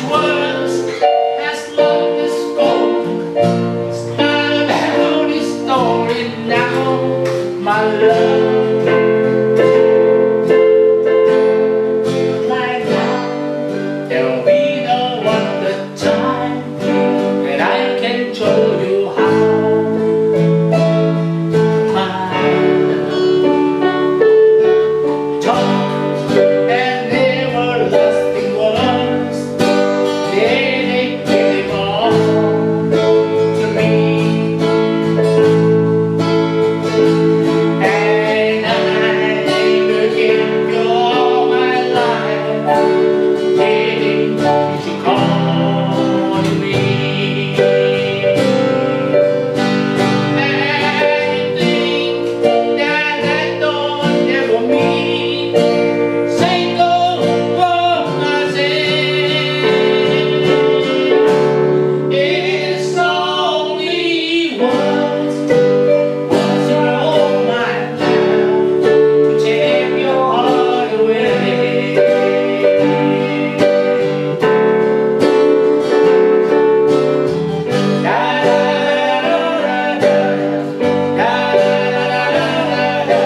was as long as gold. It's not about this story now, my love. Like now, there'll be no other time that I can show you how. My love, talk and everlasting words, they belong to me. And I will give you all my life, hey, you call me. And I think that I don't ever mean single word I say. It's only words are all my life to take your heart away. Da da da da da da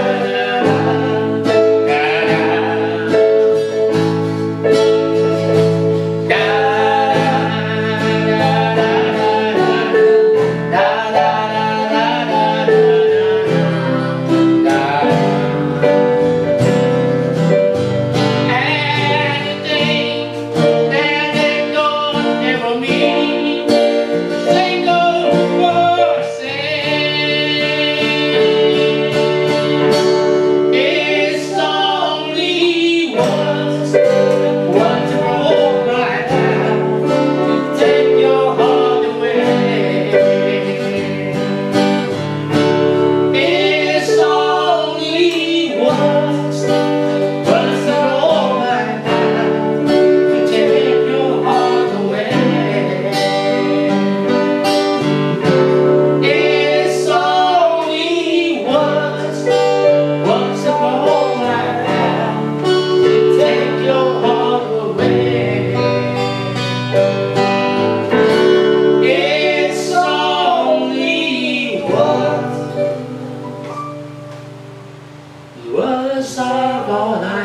words are all I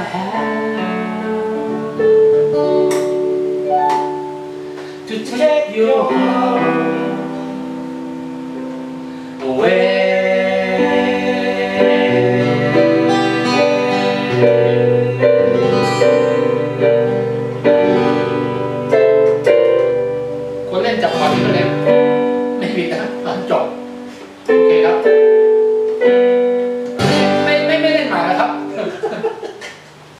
have to take your heart.